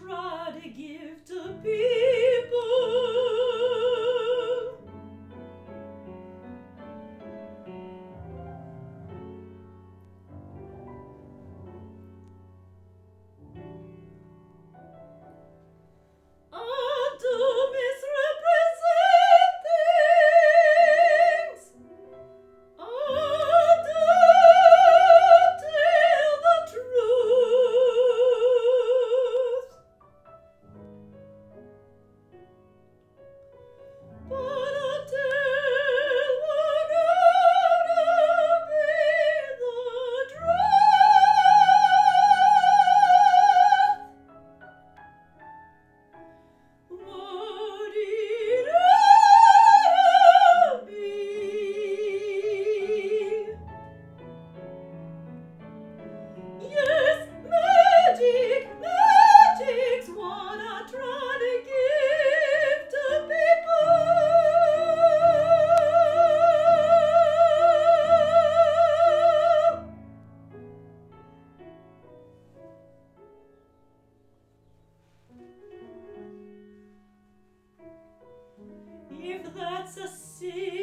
try to give to people. I do misrepresent things. I do tell the truth. But I tell what ought to be the truth. What it ought to be. Yes, magic's what I try to give to people. If that's a sin,